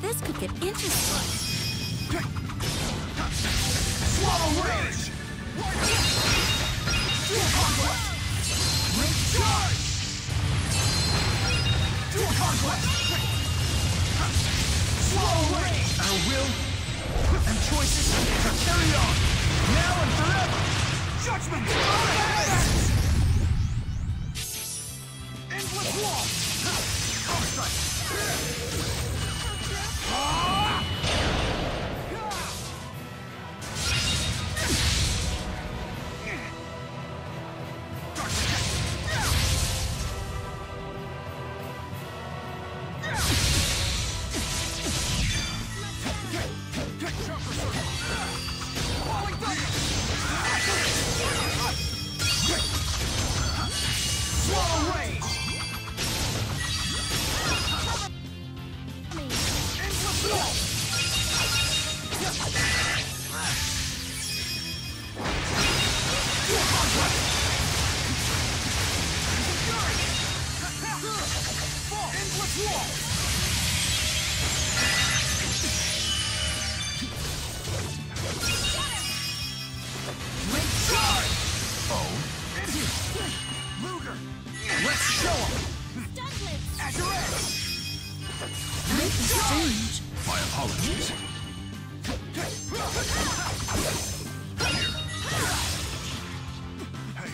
This could get interesting. Swallow rage! Dual conquest! Recharge! Dual conquest! Swallow rage! Our will and choices are carried on, now and forever! Judgment! Endless wall! Arc strike! Swallow rage! Endless wall! Dual conquest! Endless wall! Recharge! Oh. Luger! Let's show him! At your edge! Strange. My apologies. Hey.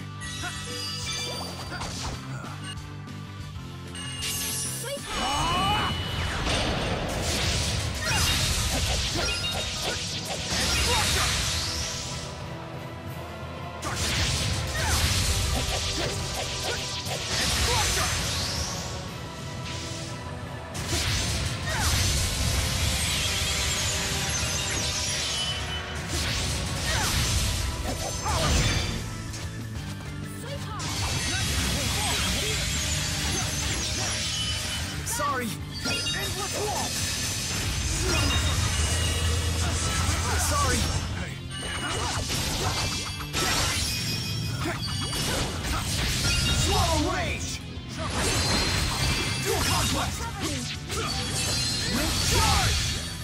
Sorry. Endless wall. Sorry. Swallow rage. Dual conquest. Recharge.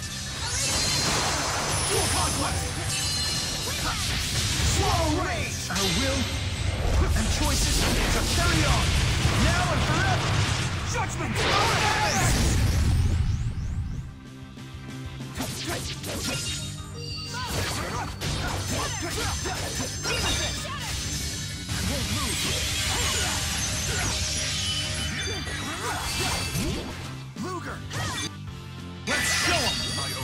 Dual conquest. Swallow rage. Our will and choices are carried on, now and forever. Judgment! Luger! Let's show him!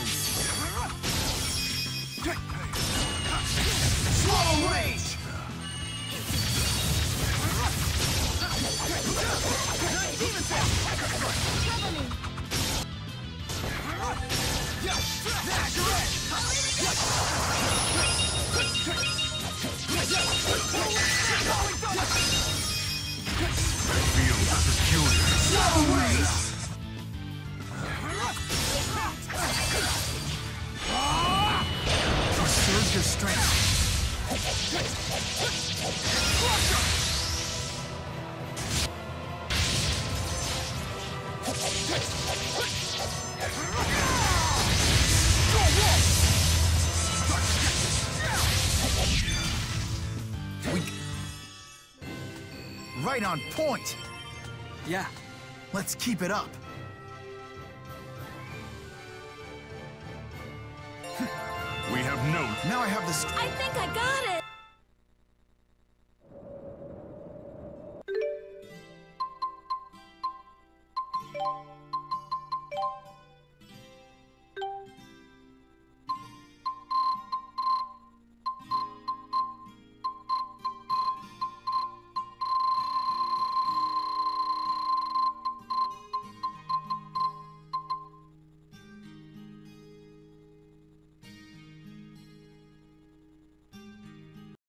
Swallow rage! Surge your strength. Right on point. Yeah, let's keep it up. We have no. Now I have this. I think I got it.